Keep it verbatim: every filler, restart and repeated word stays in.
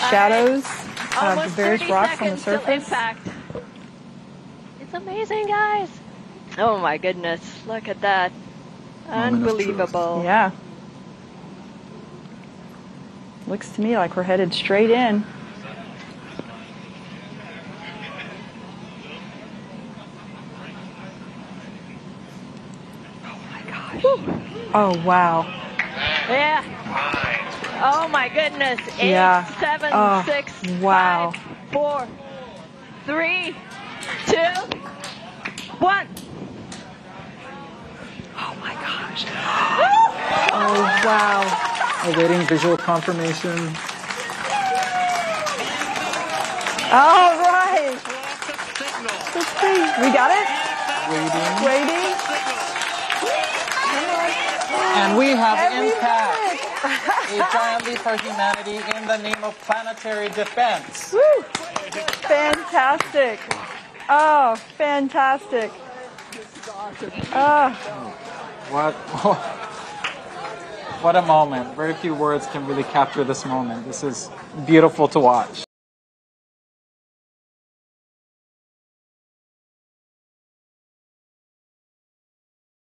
shadows of Almost the various thirty rocks on the seconds till surface. impact. It's amazing, guys. Oh my goodness, look at that. Moment of truth. Unbelievable. Yeah. Looks to me like we're headed straight in. Oh my gosh. Oh wow. Yeah. Oh my goodness. Eight, Yeah. seven, Oh, six, wow. five, four, three, two, one. Oh my gosh. Oh wow. Awaiting visual confirmation. All right. Let's see. We got it? Waiting. Waiting. And we have And we impact. A giant leap for humanity in the name of planetary defense. Woo. Fantastic. Oh, fantastic. Oh. What? What a moment. Very few words can really capture this moment. This is beautiful to watch.